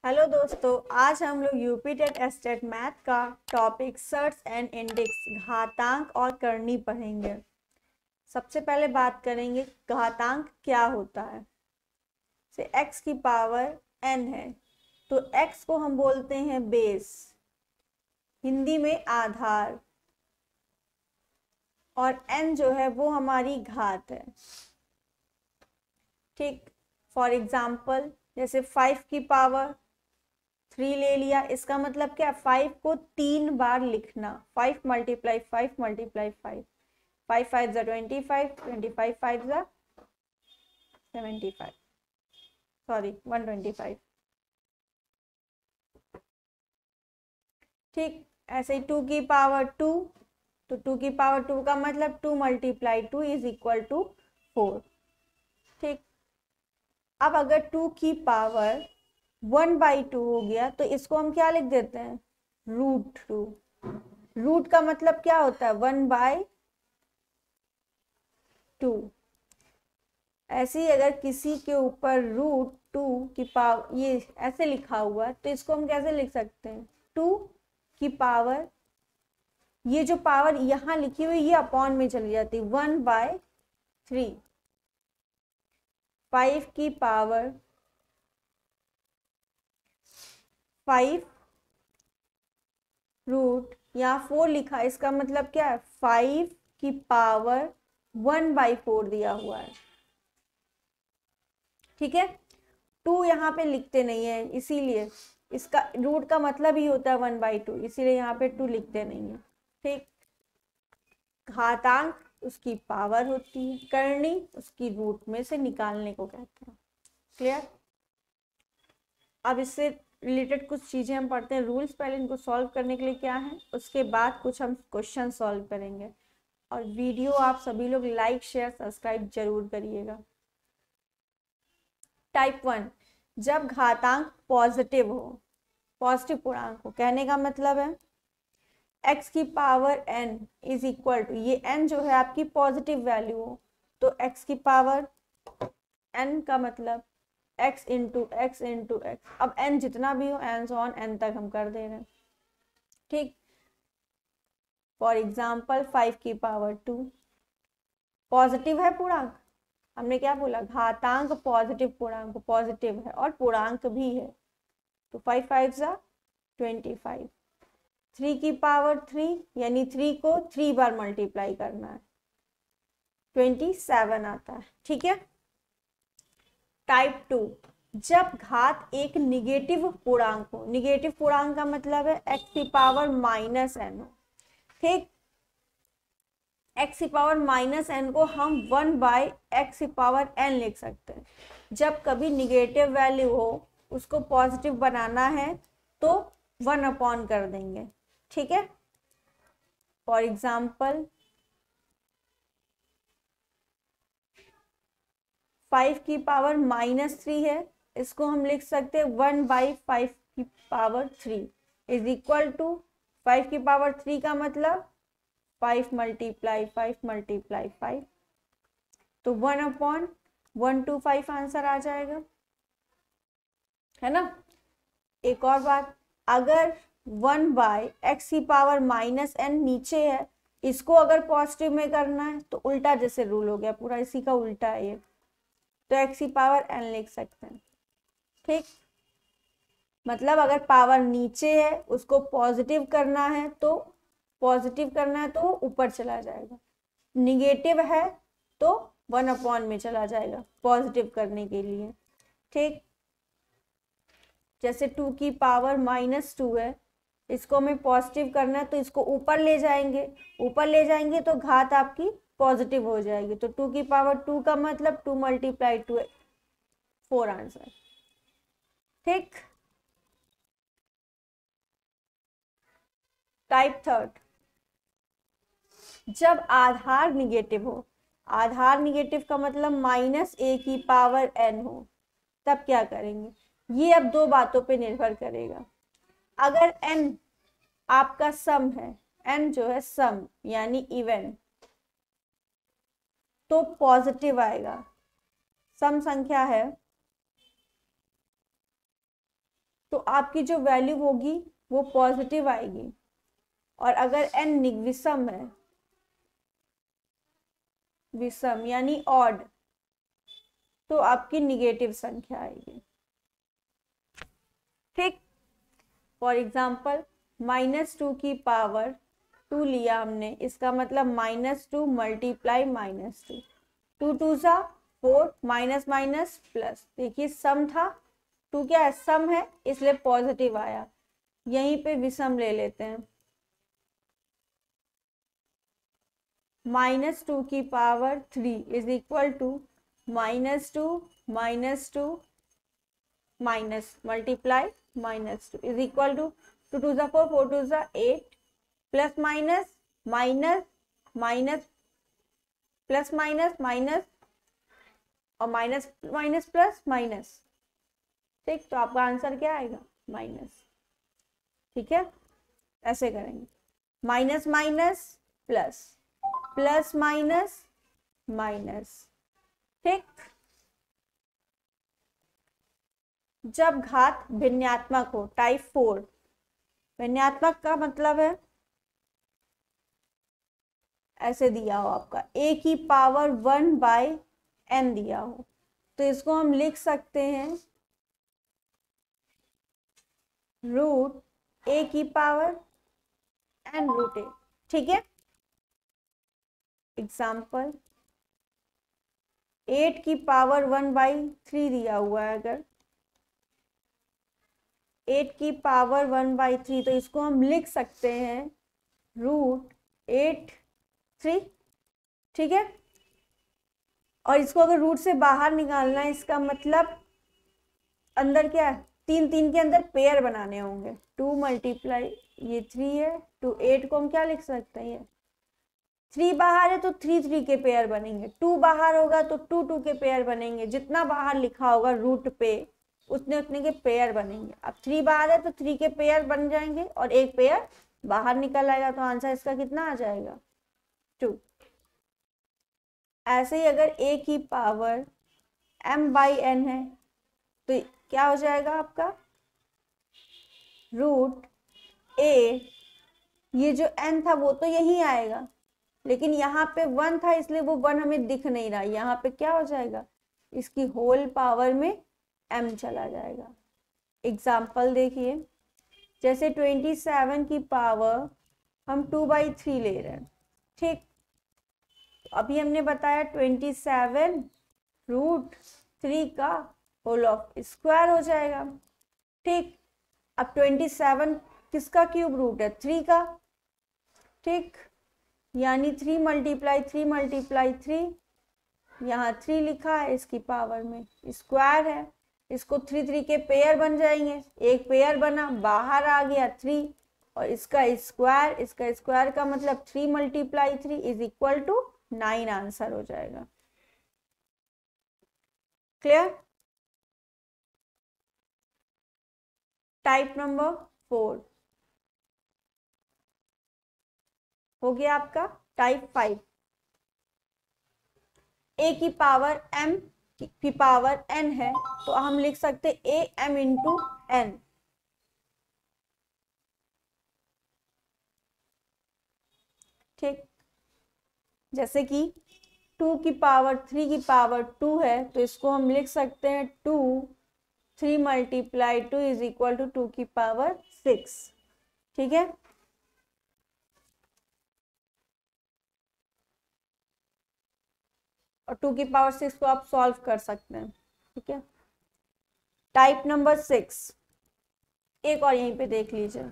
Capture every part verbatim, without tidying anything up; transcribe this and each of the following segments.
Hello दोस्तों, आज हम लोग यूपी टेट एस्टेट मैथ का टॉपिक सर्च एंड इंडेक्स घातांक और करनी पढ़ेंगे। सबसे पहले बात करेंगे घातांक क्या होता है। से x की पावर n है तो x को हम बोलते हैं बेस, हिंदी में आधार, और n जो है वो हमारी घात है। ठीक, फॉर एग्जाम्पल जैसे फाइव की पावर थ्री ले लिया, इसका मतलब क्या, फाइव को तीन बार लिखना। Five multiply five multiply five, five five जा twenty five, twenty five five जा seventy five, sorry one twenty five. ठीक, ऐसे ही टू की पावर टू, तो टू की पावर टू का मतलब two multiply two is equal to four. ठीक, अब अगर टू की पावर वन बाई टू हो गया तो इसको हम क्या लिख देते हैं, रूट टू। रूट का मतलब क्या होता है, वन बाय टू। ऐसे ही अगर किसी के ऊपर रूट टू की पावर ये ऐसे लिखा हुआ तो इसको हम कैसे लिख सकते हैं, टू की पावर, ये जो पावर यहाँ लिखी हुई ये अपॉन में चली जाती है, वन बाय थ्री। फाइव की पावर फाइव रूट, यहाँ फोर लिखा है, इसका मतलब क्या है, फाइव की पावर वन बाई फोर दिया हुआ है। ठीक है, टू यहाँ पे लिखते नहीं है, इसीलिए इसका रूट का मतलब ही होता है वन बाई टू, इसीलिए यहाँ पे टू लिखते नहीं है। ठीक, घातांक उसकी पावर होती है, करनी उसकी रूट में से निकालने को कहते हैं। क्लियर। अब इससे रिलेटेड कुछ चीजें हम पढ़ते हैं, रूल्स पहले इनको सॉल्व करने के लिए क्या है, उसके बाद कुछ हम क्वेश्चन सॉल्व करेंगे। और वीडियो आप सभी लोग लाइक शेयर सब्सक्राइब जरूर करिएगा। टाइप वन, जब घातांक पॉजिटिव हो, पॉजिटिव पूर्णांक हो, कहने का मतलब है x की power n is equal to, ये n जो है आपकी पॉजिटिव वैल्यू हो, तो x की पावर n का मतलब x into x into x. अब n जितना भी हो एन सो ऑन n तक हम कर दे रहे हैं। ठीक, फॉर एग्जाम्पल फाइव की पावर टू पॉजिटिव है पूर्णांक, हमने क्या बोला, घातांक पॉजिटिव पूर्णांक पॉजिटिव है और पूर्णांक भी है, तो फाइव फाइव जा ट्वेंटी फाइव। थ्री की पावर थ्री, यानी थ्री को थ्री बार मल्टीप्लाई करना है, ट्वेंटी सेवन आता है। ठीक है। टाइप टू, जब घात एक निगेटिव पूर्णांक हो, निगेटिव पूर्णांक का मतलब है एक्स की पावर माइनस एन हो। ठीक, एक्स की पावर माइनस एन को हम वन बाई एक्स की पावर एन लिख सकते हैं। जब कभी निगेटिव वैल्यू हो उसको पॉजिटिव बनाना है तो वन अपॉन कर देंगे। ठीक है, फॉर एग्जाम्पल फाइव की पावर माइनस थ्री है, इसको हम लिख सकते हैं वन बाई फाइव की power three is equal to, five की पावर थ्री का मतलब five multiply five multiply five, तो one upon one two five answer आ जाएगा, है ना। एक और बात, अगर वन बाय एक्स की पावर माइनस एन नीचे है, इसको अगर पॉजिटिव में करना है तो उल्टा जैसे रूल हो गया पूरा, इसी का उल्टा है ये, तो एक्स की पावर एन लिख सकते हैं। ठीक, मतलब अगर पावर नीचे है उसको पॉजिटिव करना है तो पॉजिटिव करना है तो ऊपर चला जाएगा, निगेटिव है तो वन अपॉन में चला जाएगा पॉजिटिव करने के लिए। ठीक, जैसे टू की पावर माइनस टू है, इसको हमें पॉजिटिव करना है तो इसको ऊपर ले जाएंगे, ऊपर ले जाएंगे तो घात आपकी पॉजिटिव हो जाएगी, तो टू की पावर टू का मतलब two multiply two, four answer. ठीक, टाइप थर्ड, जब आधार निगेटिव हो, आधार निगेटिव का मतलब माइनस ए की पावर एन हो, तब क्या करेंगे, ये अब दो बातों पे निर्भर करेगा। अगर n आपका सम है, n जो है सम यानी इवन, तो पॉजिटिव आएगा। सम संख्या है तो आपकी जो वैल्यू होगी वो पॉजिटिव आएगी, और अगर n विषम है, विषम यानी ऑड, तो आपकी निगेटिव संख्या आएगी। ठीक, फॉर एग्जाम्पल माइनस टू की पावर टू लिया हमने, इसका मतलब minus two multiply minus two, two two सा फोर, माइनस माइनस प्लस। देखिए सम था, टू क्या है, सम है, इसलिए पॉजिटिव आया। यहीं पे विषम ले लेते हैं, माइनस टू की power three is equal to minus two minus two minus multiply minus two is equal to two two सा फोर, फोर टू सा eight, plus minus minus minus plus minus minus और minus minus plus minus. ठीक, तो आपका answer क्या आएगा, minus. ठीक है, ऐसे करेंगे, minus minus plus, plus minus minus. ठीक, जब घात भिन्नात्मक हो, टाइप फोर, भिन्नात्मक का मतलब है ऐसे दिया हो आपका a की पावर वन बाय n दिया हो, तो इसको हम लिख सकते हैं रूट a की पावर n रूट a। ठीक है, एग्जाम्पल एट की पावर वन बाई थ्री दिया हुआ है, अगर एट की पावर वन बाई थ्री, तो इसको हम लिख सकते हैं रूट एट थ्री। ठीक है, और इसको अगर रूट से बाहर निकालना है, इसका मतलब अंदर क्या है, तीन तीन के अंदर पेयर बनाने होंगे, टू मल्टीप्लाई ये थ्री है, टू एट को हम क्या लिख सकते हैं, थ्री बाहर है तो थ्री थ्री के पेयर बनेंगे, टू बाहर होगा तो टू टू के पेयर बनेंगे, जितना बाहर लिखा होगा रूट पे उतने उतने के पेयर बनेंगे। अब थ्री बाहर है तो थ्री के पेयर बन जाएंगे और एक पेयर बाहर निकल आएगा, तो आंसर इसका कितना आ जाएगा, टू। ऐसे ही अगर a की पावर m बाई एन है, तो क्या हो जाएगा आपका रूट a, ये जो n था वो तो यही आएगा, लेकिन यहाँ पे वन था इसलिए वो वन हमें दिख नहीं रहा, यहाँ पे क्या हो जाएगा, इसकी होल पावर में m चला जाएगा। एग्जाम्पल देखिए, जैसे ट्वेंटी सेवन की पावर हम टू बाई थ्री ले रहे हैं। ठीक, अभी हमने बताया ट्वेंटी सेवन रूट थ्री का होल ऑफ स्क्वायर हो जाएगा। ठीक, अब ट्वेंटी सेवन किसका क्यूब रूट है, थ्री का। ठीक, यानी three multiply three multiply three, यहाँ थ्री लिखा है, इसकी पावर में स्क्वायर है, इसको थ्री थ्री के पेयर बन जाएंगे, एक पेयर बना, बाहर आ गया थ्री, और इसका स्क्वायर, इसका स्क्वायर का मतलब three multiply three is equal to nine, answer हो जाएगा। क्लियर। टाइप नंबर फोर हो गया आपका। टाइप फाइव, a की पावर m की पावर n है, तो हम लिख सकते a m इंटू एन। ठीक, जैसे कि टू की पावर थ्री की पावर टू है, तो इसको हम लिख सकते हैं two, three multiply two is equal to two की पावर सिक्स। ठीक है, और टू की पावर सिक्स को आप सॉल्व कर सकते हैं। ठीक है, टाइप नंबर सिक्स, एक और यहीं पे देख लीजिए,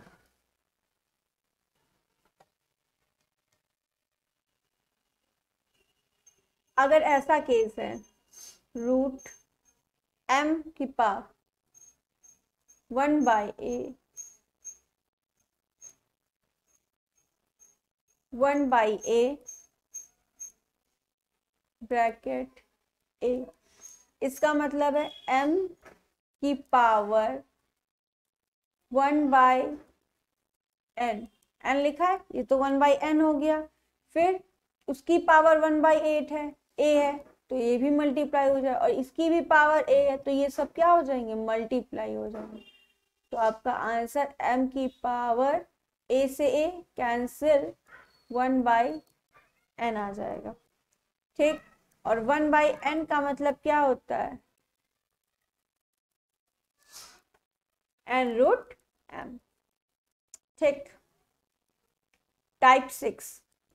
अगर ऐसा केस है रूट m की power one by a, one by a bracket a, इसका मतलब है m की power one by n, n लिखा है, ये तो वन बाई एन हो गया, फिर उसकी पावर वन बाई एट है, a है, तो ये भी मल्टीप्लाई हो जाए, और इसकी भी पावर a है, तो ये सब क्या हो जाएंगे, मल्टीप्लाई हो जाएंगे। तो आपका आंसर m की पावर a से a cancel one by n आ जाएगा। ठीक, और वन बाई n का मतलब क्या होता है, n रूट m। ठीक, type six,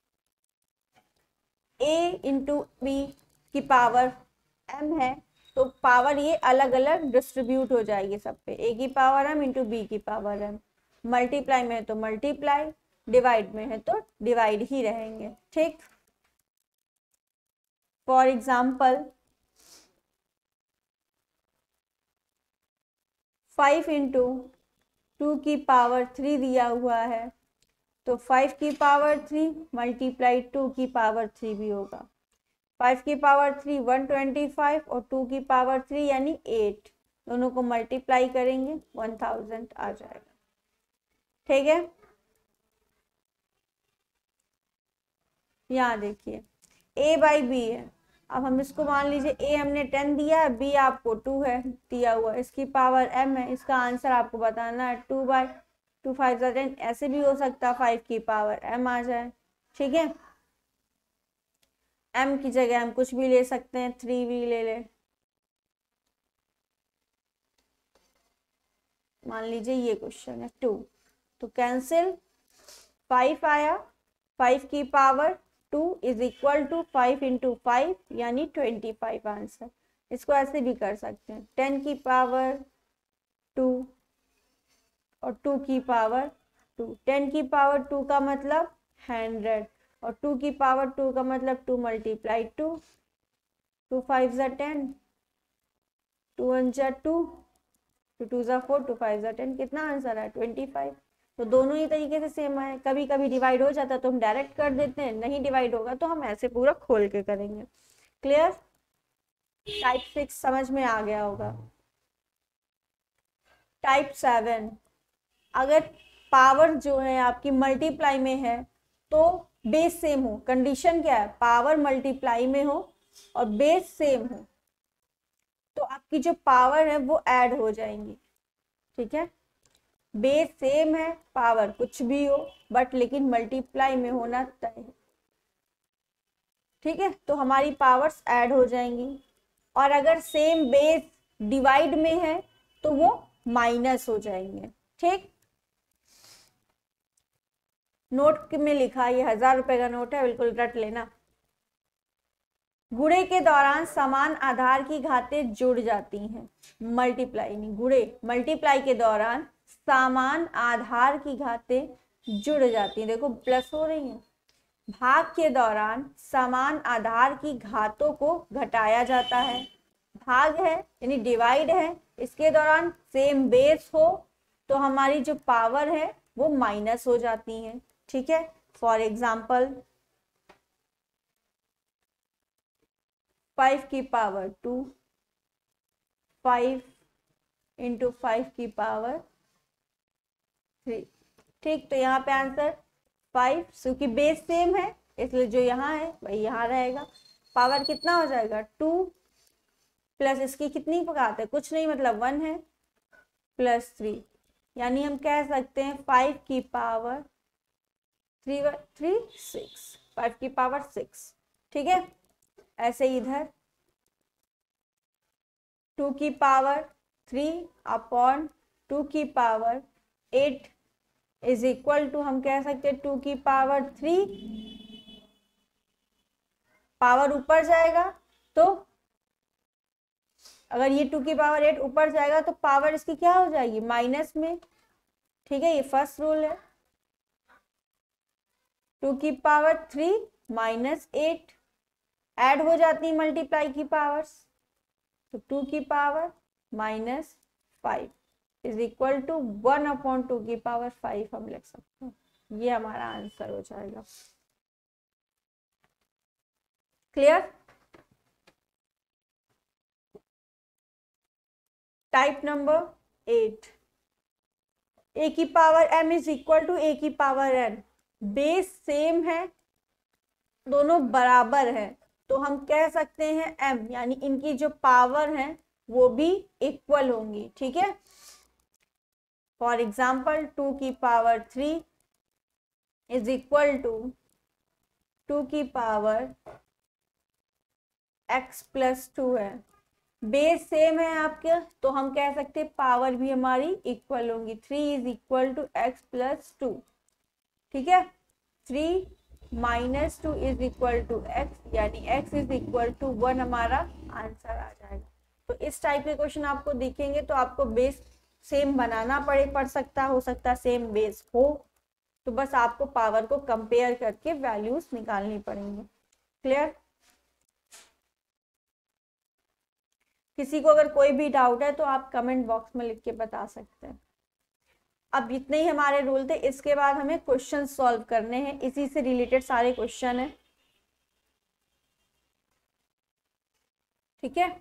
a into b की पावर m है, तो पावर ये अलग अलग डिस्ट्रीब्यूट हो जाएगी सब पे, a की पावर m इंटू बी की पावर m। मल्टीप्लाई में है तो मल्टीप्लाई, डिवाइड में है तो डिवाइड ही रहेंगे। ठीक, for example five into two की पावर थ्री दिया हुआ है, तो फाइव की पावर थ्री मल्टीप्लाई टू की पावर थ्री भी होगा। फाइव की power three one twenty five और टू की पावर थ्री यानी एट, दोनों को मल्टीप्लाई करेंगे वन थाउजेंड आ जाएगा। ठीक है, यहाँ देखिए a बाई बी है, अब हम इसको मान लीजिए a हमने टेन दिया है, b आपको टू है दिया हुआ, इसकी पावर m है, इसका आंसर आपको बताना है टू बाई टू फाइव ज़ा टेन, ऐसे भी हो सकता है फाइव की पावर m आ जाए। ठीक है, m की जगह हम कुछ भी ले सकते हैं, थ्री भी ले ले, मान लीजिए ये क्वेश्चन है टू, तो कैंसिल फाइव आया, फाइव की power two is equal to five into five यानी ट्वेंटी फाइव आंसर। इसको ऐसे भी कर सकते हैं, टेन की पावर टू और टू की पावर टू, टेन की पावर टू का मतलब हंड्रेड और टू की पावर टू का मतलब two multiply two, two five ज़ा टेन, टू वन ज़ा टू, टू टू ज़ा फोर, टू फाइव ज़ा टेन, कितना आंसर है ट्वेंटी फाइव। तो दोनों ही तरीके से सेम है, कभी कभी डिवाइड हो जाता है तो हम डायरेक्ट कर देते हैं, नहीं डिवाइड होगा तो हम ऐसे पूरा खोल के करेंगे। क्लियर, टाइप सिक्स समझ में आ गया होगा। टाइप सेवन, अगर पावर जो है आपकी मल्टीप्लाई में है तो बेस सेम हो, कंडीशन क्या है, पावर मल्टीप्लाई में हो और बेस सेम हो, तो आपकी जो पावर है वो ऐड हो जाएंगी। ठीक है, बेस सेम है, पावर कुछ भी हो बट लेकिन मल्टीप्लाई में होना तय है। ठीक है, तो हमारी पावर्स ऐड हो जाएंगी, और अगर सेम बेस डिवाइड में है तो वो माइनस हो जाएंगे। ठीक, नोट में लिखा, ये हजार रुपए का नोट है, बिल्कुल रट लेना। गुणे के दौरान समान आधार की घातें जुड़ जाती हैं, मल्टीप्लाई नहीं, गुणे मल्टीप्लाई के दौरान समान आधार की घातें जुड़ जाती हैं, देखो प्लस हो रही हैं। भाग के दौरान समान आधार की घातों को घटाया जाता है, भाग है यानी डिवाइड है, इसके दौरान सेम बेस हो तो हमारी जो पावर है वो माइनस हो जाती है। ठीक है, फॉर एग्जाम्पल फाइव की power two, five into five की पावर थ्री। ठीक, तो यहाँ पे आंसर फाइव, क्योंकि बेस सेम है इसलिए जो यहाँ है वही यहाँ रहेगा। पावर कितना हो जाएगा, टू प्लस इसकी कितनी घात है, कुछ नहीं मतलब वन है, प्लस थ्री, यानी हम कह सकते हैं फाइव की power three three six, five की पावर सिक्स। ठीक है, ऐसे इधर टू की पावर थ्री अपॉन टू की power eight is equal to, हम कह सकते हैं टू की पावर थ्री, पावर ऊपर जाएगा तो अगर ये टू की पावर एट ऊपर जाएगा तो पावर इसकी क्या हो जाएगी, माइनस में। ठीक है, ये फर्स्ट रूल है, टू की power three minus eight, add हो जाती है मल्टीप्लाई की पावर्स, तो टू की power minus five is equal to one upon two की पावर फाइव हम लिख सकते हैं, ये हमारा आंसर हो जाएगा। Clear, type number eight, a की power m is equal to a की पावर n, बेस सेम है, दोनों बराबर है, तो हम कह सकते हैं m यानी इनकी जो पावर है वो भी इक्वल होंगी। ठीक है, फॉर एग्जाम्पल टू की power three is equal to two की पावर एक्स प्लस टू है। बेस सेम है आपके, तो हम कह सकते हैं पावर भी हमारी इक्वल होंगी। Three is equal to x plus two, ठीक है। Three minus two is equal to x, यानी x is equal to one हमारा आंसर आ जाएगा। तो इस टाइप के क्वेश्चन आपको दिखेंगे तो आपको बेस सेम बनाना पड़े पड़ सकता हो सकता सेम बेस हो, तो बस आपको पावर को कंपेयर करके वैल्यूज निकालनी पड़ेंगी। क्लियर? किसी को अगर कोई भी डाउट है तो आप कमेंट बॉक्स में लिख के बता सकते हैं। अब इतने ही हमारे रूल थे, इसके बाद हमें क्वेश्चन सॉल्व करने हैं, इसी से रिलेटेड सारे क्वेश्चन हैं, ठीक है।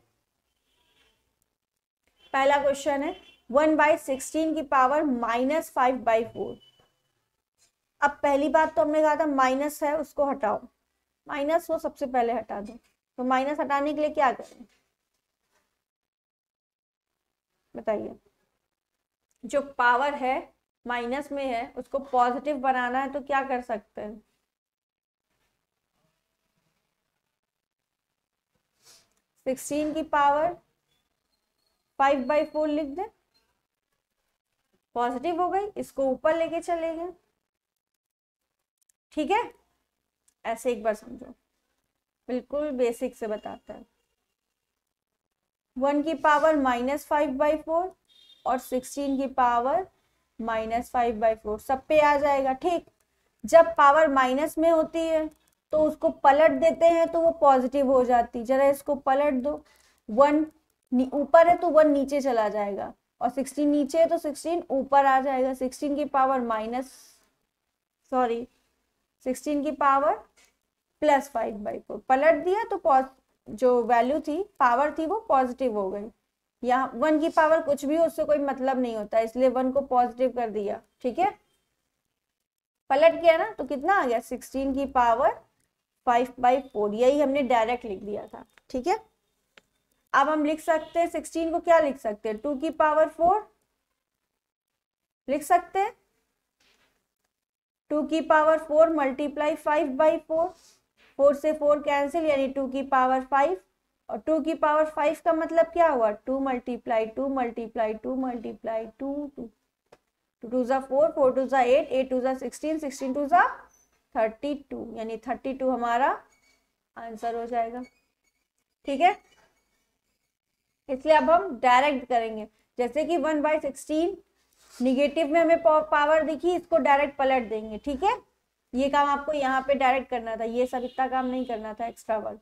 पहला क्वेश्चन है वन बाई सिक्सटीन की power minus five by four. अब पहली बात तो हमने कहा था माइनस है उसको हटाओ, माइनस वो सबसे पहले हटा दो। तो माइनस हटाने के लिए क्या करें बताइए। जो पावर है माइनस में है उसको पॉजिटिव बनाना है तो क्या कर सकते हैं, सिक्सटीन की पावर फाइव बाई फोर लिख दें, पॉजिटिव हो गई, इसको ऊपर लेके चले गए, ठीक है। ऐसे एक बार समझो, बिल्कुल बेसिक से बताता है। वन की power minus five by four और सिक्सटीन की power minus five by four सब पे आ जाएगा, ठीक। जब पावर माइनस में होती है तो उसको पलट देते हैं तो वो पॉजिटिव हो जाती। जरा इसको पलट दो, वन ऊपर है तो वन नीचे चला जाएगा, और सिक्सटीन नीचे है तो सिक्सटीन ऊपर आ जाएगा। सिक्सटीन की पावर माइनस सॉरी सिक्सटीन की power plus five by four पलट दिया तो जो वैल्यू थी पावर थी वो पॉजिटिव हो गई। यहाँ वन की पावर कुछ भी उससे कोई मतलब नहीं होता, इसलिए वन को पॉजिटिव कर दिया, ठीक है। पलट किया ना तो कितना आ गया, सिक्सटीन की पावर फाइव बाई फोर, यही हमने डायरेक्ट लिख दिया था, ठीक है। अब हम लिख सकते हैं सिक्सटीन को क्या लिख सकते हैं, टू की पावर फोर लिख सकते हैं। टू की power four multiply five by four, four से फोर कैंसिल यानी टू की पावर फाइव, और टू की पावर फाइव का मतलब क्या हुआ, two multiply two multiply two multiply two, two two two जा फोर, फोर टू जा एट, एट टू जा सिक्सटीन, सिक्सटीन टू जा थर्टी टू, यानी थर्टी टू हमारा आंसर हो जाएगा, ठीक है। इसलिए अब हम डायरेक्ट करेंगे, जैसे कि वन बाई सिक्सटीन निगेटिव में हमें पावर दिखी, इसको डायरेक्ट पलट देंगे, ठीक है। ये काम आपको यहाँ पे डायरेक्ट करना था, ये सब इतना काम नहीं करना था एक्स्ट्रा वर्क।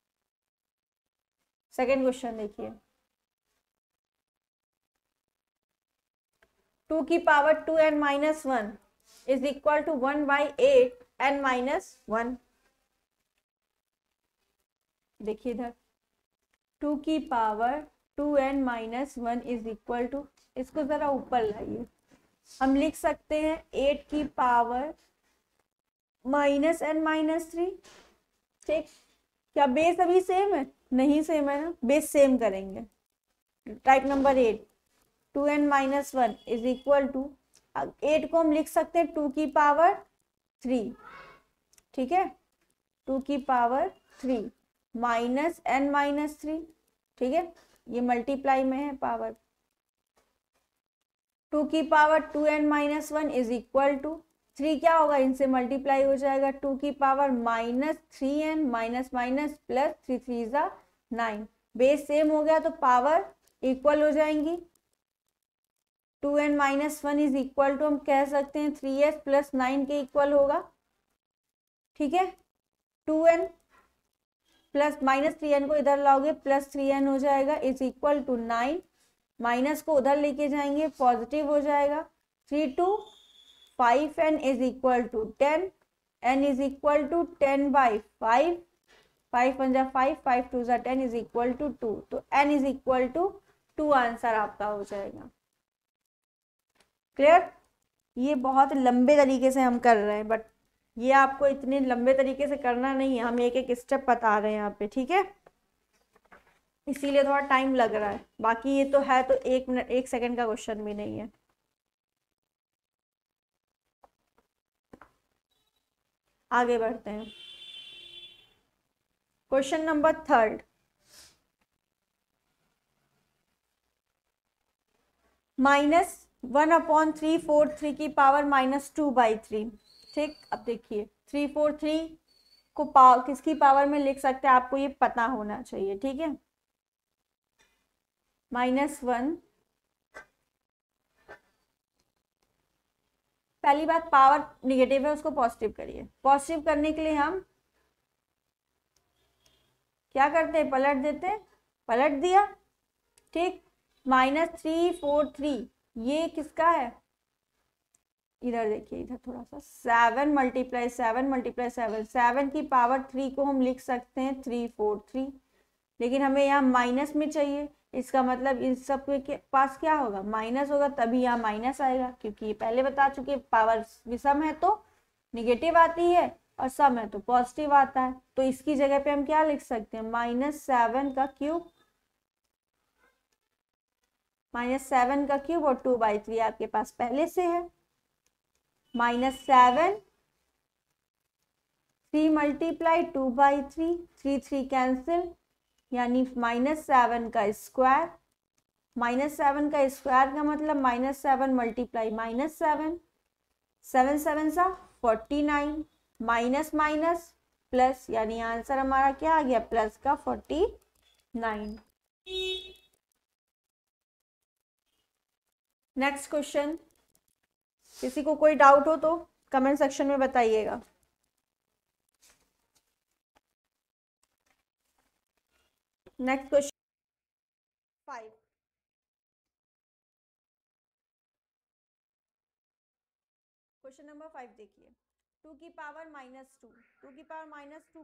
सेकेंड क्वेश्चन देखिए, टू की power two n minus one is equal to one by eight n minus one. देखिए इधर टू की power two n minus one is equal to, इसको जरा ऊपर लाइए, हम लिख सकते हैं एट की power minus n minus three, ठीक। क्या बेस अभी सेम है, नहीं सेम है ना, बेस सेम करेंगे। Type number eight, two n minus one is equal to, eight को हम लिख सकते हैं टू की पावर थ्री, ठीक है, टू की power three minus n minus three, ठीक है, ये मल्टीप्लाई में है पावर। टू की power two n minus one is equal to, three क्या होगा इनसे मल्टीप्लाई हो जाएगा, टू की power minus three n minus minus plus three three जा नाइन, बेस सेम हो गया तो पावर इक्वल हो जाएंगी। Two n minus one is equal to हम कह सकते हैं थ्री एस प्लस नाइन के इक्वल होगा, ठीक है। Two n plus minus three n को इधर लाओगे प्लस थ्री एन हो जाएगा is equal to nine, minus को उधर लेके जाएंगे पॉजिटिव हो जाएगा, three two five n is equal to ten, n is equal to ten by five, five one जा फाइव, फाइव टू जा ten is equal to two, तो n is equal to two answer आपका हो जाएगा। Clear? ये बहुत लंबे तरीके से हम कर रहे हैं, बट ये आपको इतने लंबे तरीके से करना नहीं है, हम एक एक स्टेप बता रहे हैं यहाँ पे, ठीक है, इसीलिए थोड़ा टाइम लग रहा है। बाकी ये तो है तो एक मिनट एक सेकंड का क्वेश्चन भी नहीं है। आगे बढ़ते हैं। Question number third, minus one upon three four three की power minus two by three. ठीक, अब देखिए थ्री फोर थ्री को पावर किसकी पावर में लिख सकते हैं, आपको ये पता होना चाहिए। ठीक है, माइनस वन, पहली बात पावर निगेटिव है उसको पॉजिटिव करिए। पॉजिटिव करने के लिए हम क्या करते हैं, पलट देते हैं, पलट दिया। ठीक, माइनस थ्री फोर थ्री ये किसका है, इधर देखिए, इधर थोड़ा सा, seven multiply seven multiply seven, seven की पावर थ्री को हम लिख सकते हैं थ्री फोर थ्री, लेकिन हमें यहाँ माइनस में चाहिए। इसका मतलब इन सब के पास क्या होगा, माइनस होगा, तभी यहाँ माइनस आएगा, क्योंकि ये पहले बता चुके पावर विषम है तो निगेटिव आती है और सम है तो पॉजिटिव आता है। तो इसकी जगह पे हम क्या लिख सकते हैं, माइनस सेवन का क्यूब, माइनस सेवन का क्यूब और टू बाई थ्री आपके पास पहले से है। Minus seven, three multiply two by three, three three cancel, यानी माइनस सेवन का स्क्वायर। माइनस सेवन का स्क्वायर का मतलब minus seven multiply minus seven, seven seven सा forty nine, minus minus plus, यानी आंसर हमारा क्या आ गया, प्लस का फोर्टी नाइन। नेक्स्ट क्वेश्चन, किसी को कोई डाउट हो तो कमेंट सेक्शन में बताइएगा। Next question five, question number five देखिए, टू की पावर माइनस टू, टू की power minus two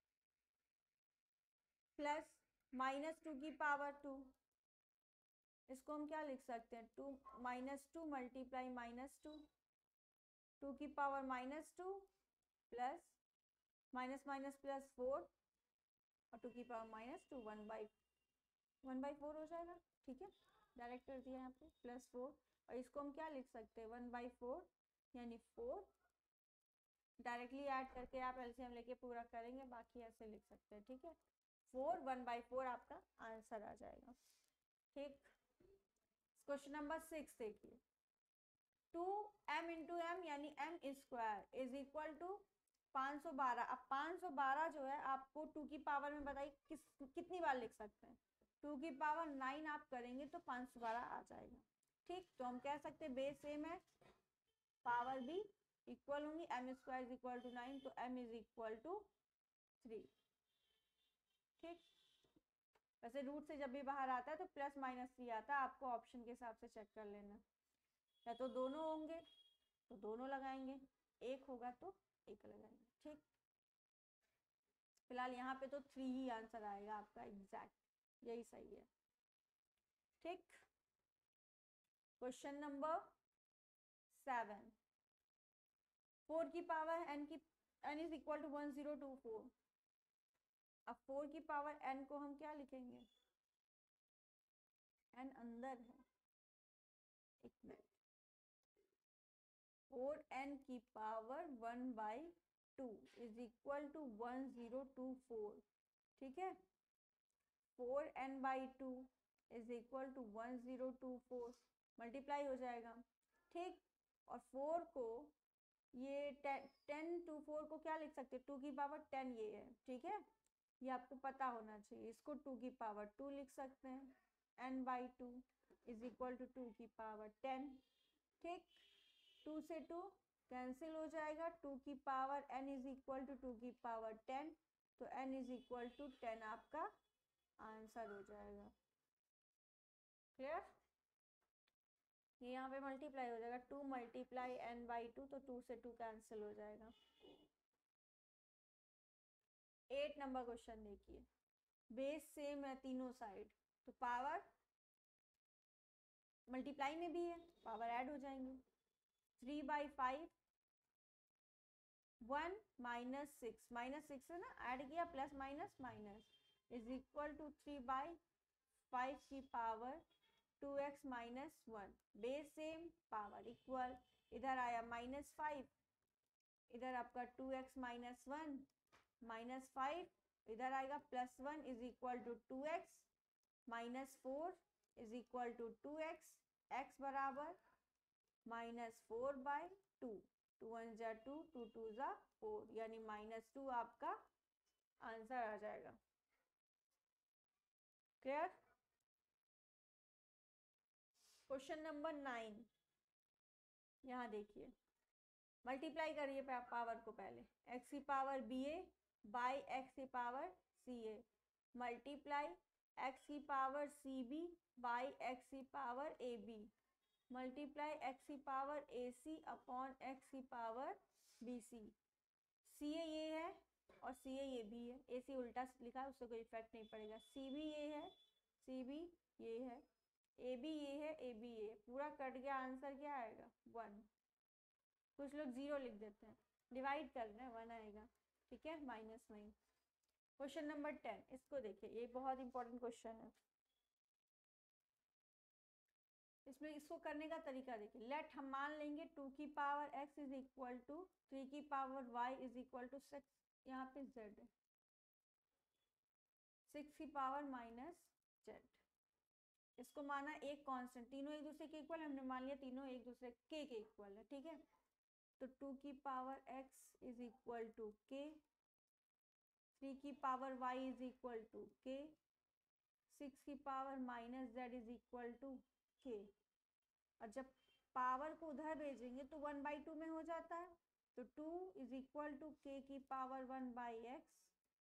plus minus two की पावर टू, इसको हम क्या लिख सकते हैं, two minus two multiply minus two, two की power minus two plus minus minus plus four और टू की power minus two, one by one by four हो जाएगा। ठीक है, डायरेक्ट कर दिया यहाँ पे, प्लस फोर, और इसको हम क्या लिख सकते हैं, वन बाई फोर, यानी फोर। डायरेक्टली ऐड करके आप एलसीएम लेके पूरा करेंगे, बाकी ऐसे लिख सकते हैं। ठीक है, फोर वन बाई फोर आपका आंसर आ जाएगा। ठीक, क्वेश्चन नंबर सिक्स देखिए, टू एम इंटू एम यानी m square is equal to पाँच सौ बारह। अब पाँच सौ बारह जो है आपको टू की पावर में बताइए किस कितनी बार लिख सकते हैं, टू की पावर नाइन आप करेंगे तो पाँच सौ बारह आ जाएगा। ठीक, तो हम कह सकते हैं बेस सेम है, पावर भी इक्वल होंगी, m square is equal to nine, तो m is equal to three. ठीक, वैसे रूट से जब भी बाहर आता है तो प्लस माइनस थ्री आता है, आपको ऑप्शन के हिसाब से चेक कर लेना, या तो दोनों होंगे तो दोनों लगाएंगे, एक होगा तो एक लगाएंगे। ठीक, फिलहाल यहाँ पे तो थ्री ही आंसर आएगा आपका, एग्जैक्ट यही सही है। ठीक, क्वेश्चन नंबर सेवन, फोर की पावर एन की n is equal to one zero two four. अब फोर की पावर एन को हम क्या लिखेंगे, एन अंदर है, एक मिनट, फोर एन की power one by two is equal to one zero two four. ठीक है, four n by two is equal to one zero two four, multiply हो जाएगा। ठीक, और फोर को ये टेन टू फोर को क्या लिख सकते हैं, टू की पावर टेन ये है। ठीक है, ये आपको पता होना चाहिए, इसको टू की पावर टू लिख सकते हैं, n by two is equal to two की पावर टेन। ठीक, टू से टू कैंसिल हो जाएगा, टू की power n is equal to two की पावर टेन, तो n is equal to ten आपका आंसर हो जाएगा। क्लियर, ये यहाँ पे मल्टीप्लाई हो जाएगा, two multiply n by two, तो टू से टू कैंसिल हो जाएगा। एट नंबर क्वेश्चन देखिए, बेस सेम है तीनों साइड, तो पावर मल्टीप्लाई में भी है, पावर ऐड हो जाएंगी, three by five, one minus six, minus six है ना, ऐड किया, plus minus minus is equal to three by five की power two x minus one, base same power equal, इधर आया माइनस फाइव, इधर आपका two x minus one minus five, इधर आएगा plus one is equal to two x minus four is equal to two x, x बराबर minus four by two, to one जा two, two two जा four, यानी minus two आपका answer आ जाएगा। Clear? Question number nine, यहाँ देखिए, multiply करिए पावर को पहले, एक्स की power b a by x की power c a, multiply x की power c b by x की power a b, multiply x की power a c upon x की power b c. C a ये है और सी a ये भी है, ए सी उल्टा लिखा है उससे कोई इफेक्ट नहीं पड़ेगा, सी बी ये है, सी बी ये है, ए बी ये है, ए बी ये, पूरा कट गया, आंसर क्या आएगा? वन। कुछ लोग जीरो लिख देते हैं, डिवाइड कर रहे हैं, वन आएगा। ठीक है, minus nine. Question number ten, इसको देखिए, ये बहुत इंपॉर्टेंट क्वेश्चन है। इसमें इसको करने का तरीका देखिए, लेट हम मान लेंगे टू की power x is equal to three की power y is equal to six, यहाँ पे जेड है, सिक्स की पावर माइनस जेड, इसको माना एक कांस्टेंट, तीनों एक दूसरे के इक्वल, हमने मान लिया तीनों एक दूसरे के के इक्वल है। ठीक है, तो टू की power x is equal to k, three की power y is equal to k, six की power minus z is equal to k. और जब पावर को उधर भेजेंगे तो वन बाई टू में हो जाता है, तो to is equal to k की power one by x,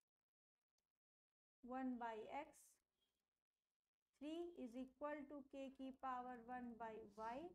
one by x, three is equal to k की power one by y,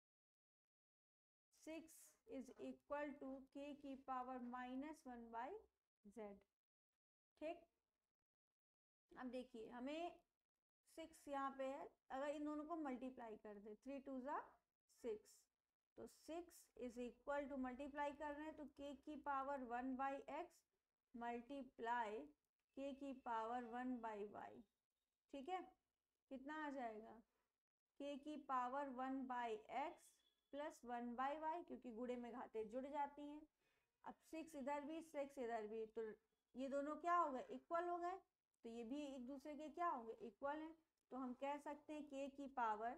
six is equal to k की power minus one by z. ठीक, अब देखिए, हमें six यहाँ पे है, अगर इन दोनों को मल्टीप्लाई कर दे, थ्री टू ज़ा सिक्स, तो six is equal to, multiply कर रहे हैं तो के की power one by x multiply k की पावर वन बाई वाई। ठीक है, कितना आ जाएगा? के की power one by x plus one by y, क्योंकि गुणे में घाते जुड़ जाती हैं। अब सिक्स इधर भी, सिक्स इधर भी, तो ये दोनों क्या हो गए? इक्वल हो गए, तो ये भी एक दूसरे के क्या होंगे? इक्वल हैं। तो हम कह सकते हैं के की पावर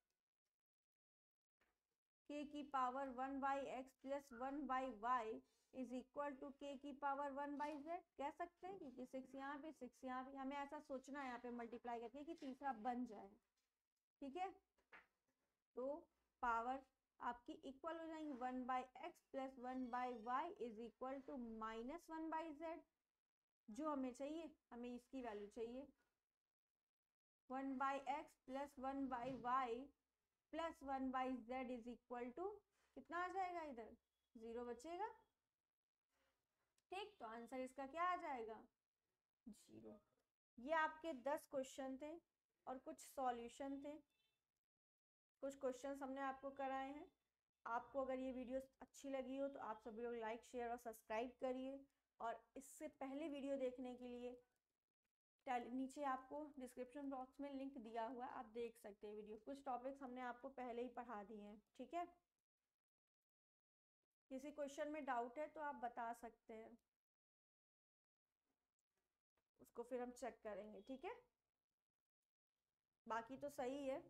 के की power one by x plus one by y is equal to k की पावर वन बाई जेड, कह सकते हैं, क्योंकि सिक्स यहाँ पे, सिक्स यहाँ पे, हमें ऐसा सोचना है यहाँ पे मल्टीप्लाई करके कि तीसरा बन जाए। ठीक है, तो पावर आपकी इक्वल हो जाएंगी, one by x plus one by y is equal to minus one by z. जो हमें चाहिए, हमें इसकी वैल्यू चाहिए, one by x plus one by y plus one by z is equal to कितना आ जाएगा? इधर जीरो बचेगा। ठीक, तो आंसर इसका क्या आ जाएगा? जीरो। ये आपके दस क्वेश्चन थे और कुछ सॉल्यूशन थे, कुछ क्वेश्चंस हमने आपको कराए हैं। आपको अगर ये वीडियो अच्छी लगी हो तो आप सभी लोग लाइक, शेयर और सब्सक्राइब करिए। और इससे पहले वीडियो देखने के लिए नीचे आपको डिस्क्रिप्शन बॉक्स में लिंक दिया हुआ है, आप देख सकते हैं वीडियो। कुछ टॉपिक्स हमने आपको पहले ही पढ़ा दिए हैं। ठीक है, किसी क्वेश्चन में डाउट है तो आप बता सकते हैं, उसको फिर हम चेक करेंगे। ठीक है, बाकी तो सही है,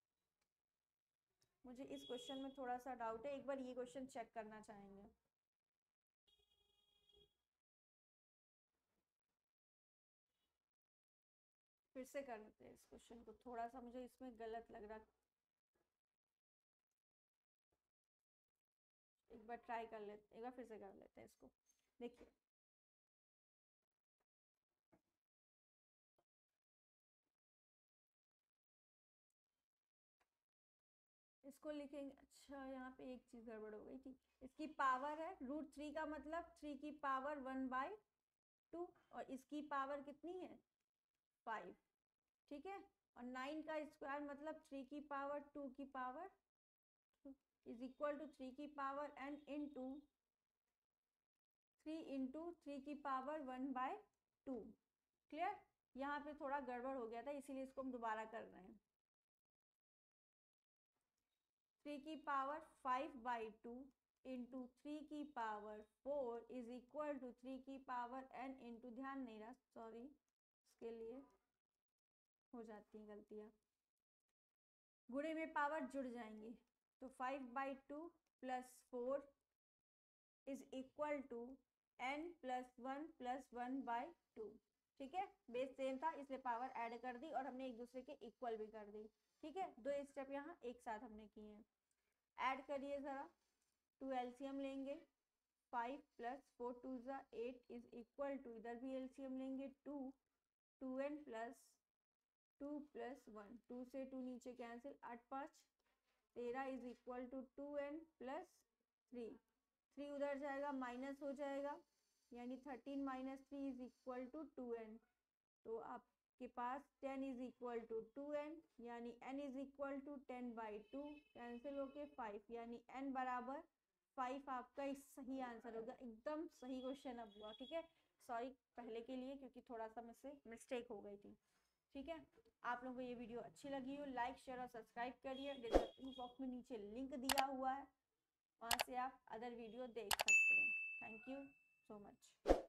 मुझे इस क्वेश्चन में थोड़ा सा डाउट है, एक बार ये क्वेश्चन चेक करना चाहेंगे। फिर से कर लेते हैं इस क्वेश्चन को, थोड़ा सा मुझे इसमें गलत लग रहा, एक बार ट्राई कर लेते, एक बार फिर से कर लेते हैं इसको। देखिए, इसको लिखेंगे, अच्छा यहाँ पे एक चीज गड़बड़ हो गई थी, इसकी पावर है रूट थ्री का मतलब थ्री की पावर वन बाई टू, और इसकी पावर कितनी है? फाइव। ठीक है, और नाइन का स्क्वायर मतलब थ्री की पावर टू की power is equal to three की power n in two three into three की power one by two. Clear, यहाँ पे थोड़ा गड़बड़ हो गया था, इसीलिए इसको हम दोबारा कर रहे हैं। थ्री की power five by two into three की power four is equal to three की पावर एन इंटू, ध्यान नहीं रहा, सॉरी, इसके लिए हो जाती हैं गलतियाँ, गुणे में पावर जुड़ जाएंगे, तो five by two plus four is equal to n plus one plus one by two. ठीक है, बेस सेम था इसलिए पावर ऐड कर दी और हमने एक दूसरे के इक्वल भी कर दी। ठीक है, दो स्टेप यहाँ एक साथ हमने किए हैं। ऐड करिए ज़रा, टू एलसीएम लेंगे, फाइव प्लस फोर टू ज़ा एट इज इक्वल टू, इधर भी एलसीएम लेंगे, two two n plus two plus one, two से टू नीचे कैंसिल, आठ पाँच तेरह is equal to two n plus three, three उधर जाएगा माइनस हो जाएगा, यानी thirteen minus three is equal to two n, तो आपके पास ten is equal to two n, यानी n is equal to ten by two, cancel होके फाइव, यानी एन बराबर फाइव आपका सही आंसर होगा। एकदम सही क्वेश्चन अब हुआ। ठीक है, सॉरी पहले के लिए क्योंकि थोड़ा सा मुझसे मिस्टेक हो गई थी। ठीक है, आप लोगों को ये वीडियो अच्छी लगी हो लाइक शेयर और सब्सक्राइब करिए। डिस्क्रिप्शन बॉक्स में नीचे लिंक दिया हुआ है, वहाँ से आप अदर वीडियो देख सकते हैं। Thank you so much.